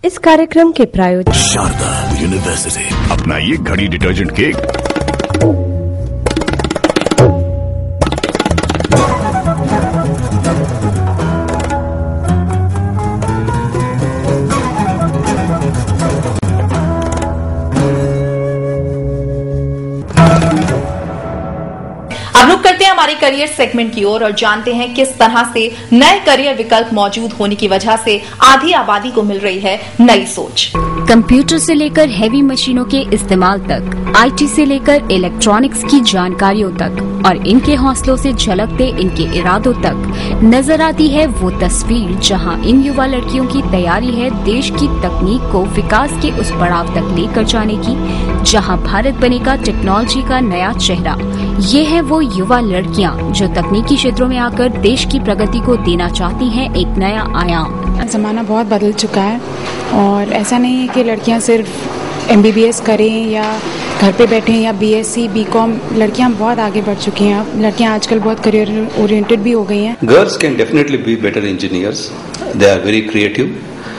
इस कार्यक्रम के प्रायोजक शारदा यूनिवर्सिटी। अपनाइए घड़ी डिटर्जेंट केक। अब रुक करते हैं हमारे करियर सेगमेंट की ओर और जानते हैं किस तरह से नए करियर विकल्प मौजूद होने की वजह से आधी आबादी को मिल रही है नई सोच। कंप्यूटर से लेकर हैवी मशीनों के इस्तेमाल तक, आईटी से लेकर इलेक्ट्रॉनिक्स की जानकारियों तक और इनके हौसलों से झलकते इनके इरादों तक नजर आती है वो तस्वीर जहां इन युवा लड़कियों की तैयारी है देश की तकनीक को विकास के उस पड़ाव तक लेकर जाने की जहां भारत बनेगा टेक्नोलॉजी का नया चेहरा। ये है वो युवा लड़कियां जो तकनीकी क्षेत्रों में आकर देश की प्रगति को देना चाहती हैं एक नया आयाम। ज़माना बहुत बदल चुका है और ऐसा नहीं है कि लड़कियां सिर्फ MBBS करें या घर पे बैठें या BSc BCom। लड़कियां बहुत आगे बढ़ चुकी हैं। अब लड़कियां आजकल बहुत करियर ओरिएंटेड भी हो गई हैं। Girls can definitely be better engineers. They are very creative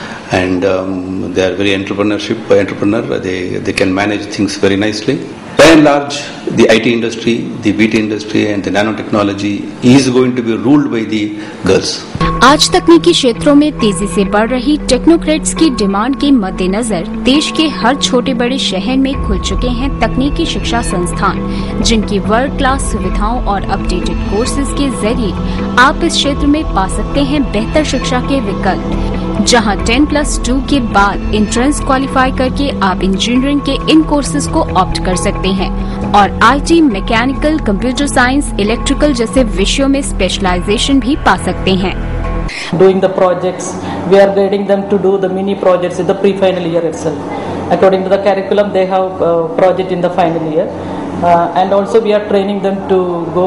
and they are very entrepreneur. They can manage things very nicely. By and large, the IT industry, the BT industry and the nanotechnology is going to be ruled by the girls. आज तकनीकी क्षेत्रों में तेजी से बढ़ रही technocrats की demand के मद्देनजर देश के हर छोटे बड़े शहर में खुल चुके हैं तकनीकी शिक्षा संस्थान जिनकी वर्ल्ड क्लास सुविधाओं और अपडेटेड कोर्सेज के जरिए आप इस क्षेत्र में पा सकते हैं बेहतर शिक्षा के विकल्प, जहां 10+2 के बाद एंट्रेंस क्वालिफाई करके आप इंजीनियरिंग के इन कोर्सेज को ऑप्ट कर सकते हैं और IT, mechanical, computer science, electrical जैसे विषयों में स्पेशलाइजेशन भी पा सकते हैं। Doing the projects, we are guiding them to do the mini projects in the pre-final year itself. According to the curriculum, they have a project in the final year, and also we are training them to go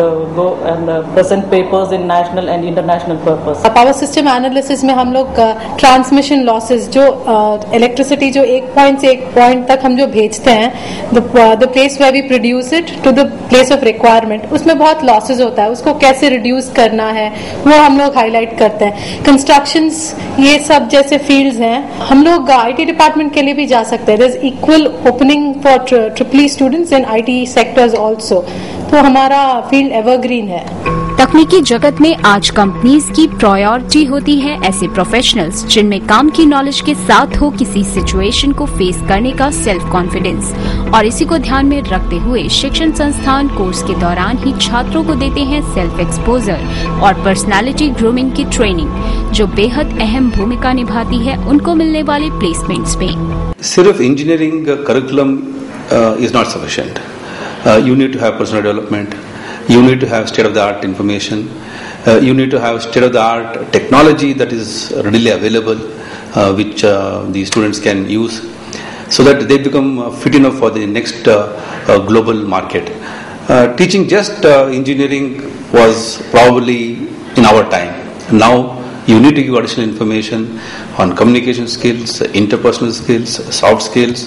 and present papers in national and international purpose. Power system analysis में हम लोग transmission losses जो electricity जो एक point से एक point तक हम जो भेजते हैं, the place where we produce it to the place of requirement, उसमें बहुत लॉसेस होता है। उसको कैसे रिड्यूस करना है वो हम लोग हाईलाइट करते हैं। कंस्ट्रक्शंस, ये सब जैसे फील्ड्स हैं, हम लोग IT डिपार्टमेंट के लिए भी जा सकते हैं। There is equal opening for triple students in IT sectors also. तो हमारा फील्ड एवरग्रीन है। तकनीकी जगत में आज कंपनीज की प्रायोरिटी होती है ऐसे प्रोफेशनल्स जिनमें काम की नॉलेज के साथ हो किसी सिचुएशन को फेस करने का सेल्फ कॉन्फिडेंस, और इसी को ध्यान में रखते हुए शिक्षण संस्थान कोर्स के दौरान ही छात्रों को देते हैं सेल्फ एक्सपोजर और पर्सनालिटी ग्रूमिंग की ट्रेनिंग जो बेहद अहम भूमिका निभाती है उनको मिलने वाले प्लेसमेंट्स में। सिर्फ engineering curriculum is not sufficient. You need to have personal development. You need to have state-of-the-art information. You need to have state-of-the-art technology that is readily available, which the students can use, so that they become fit enough for the next global market. Teaching just engineering was probably in our time. Now you need to give additional information on communication skills, interpersonal skills, soft skills,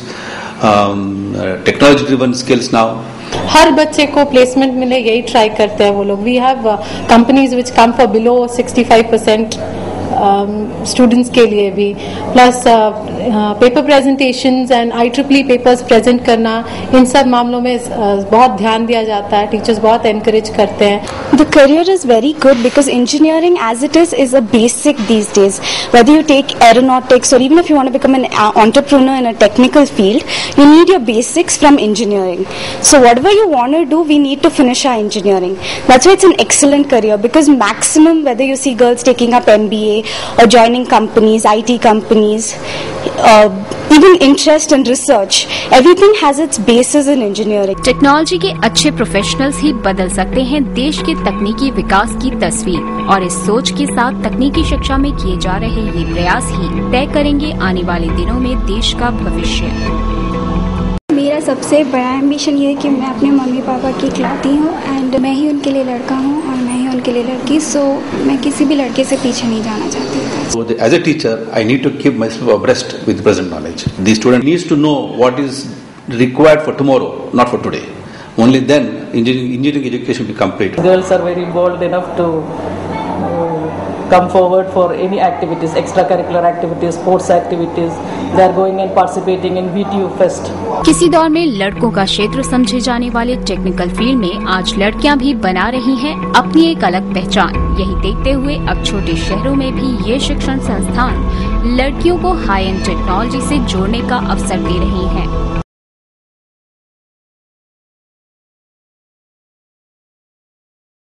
technology-driven skills now. हर बच्चे को placement मिले यही try करते हैं वो लोग। We have companies which come for below 65% students के लिए भी, plus paper presentations and IEEE papers present करना, इन सब मामलों में बहुत ध्यान दिया जाता है। टीचर्स बहुत एनकरेज करते हैं। The career is very good because engineering as it is a basic these days. Whether you take aeronautics or even if you want to become an entrepreneur in a technical field, you need your basics from engineering. So whatever you want to do, we need to finish our engineering. That's why it's an excellent career because maximum, whether you see girls taking up MBA or joining companies, IT companies, even interest in research, everything has its basis in engineering. Technology के अच्छे professionals ही बदल सकते हैं देश के तकनीकी विकास की तस्वीर, और इस सोच के साथ तकनीकी शिक्षा में किए जा रहे ये प्रयास ही तय करेंगे आने वाले दिनों में देश का भविष्य। मेरा सबसे बड़ा एम्बिशन ये है कि मैं अपने मम्मी पापा की इकलौती हूँ एंड मैं ही उनके लिए लड़का हूँ और मैं ही उनके लिए लड़की, सो मैं किसी भी लड़के से पीछे नहीं जाना चाहती। So as a teacher, I need to keep myself abreast with present knowledge. The student needs to know what is required for tomorrow, not for today. Only then engineering education will be complete. Girls are very bold enough to come forward for any activities, extracurricular activities, sports activities. They are going and participating in VTU Fest. किसी दौर में लड़कों का क्षेत्र समझे जाने वाले technical field में आज लड़कियां भी बना रही हैं अपनी एक अलग पहचान। यही देखते हुए अब छोटे शहरों में भी ये शिक्षण संस्थान लड़कियों को हाई एंड टेक्नोलॉजी से जोड़ने का अवसर दे रही हैं।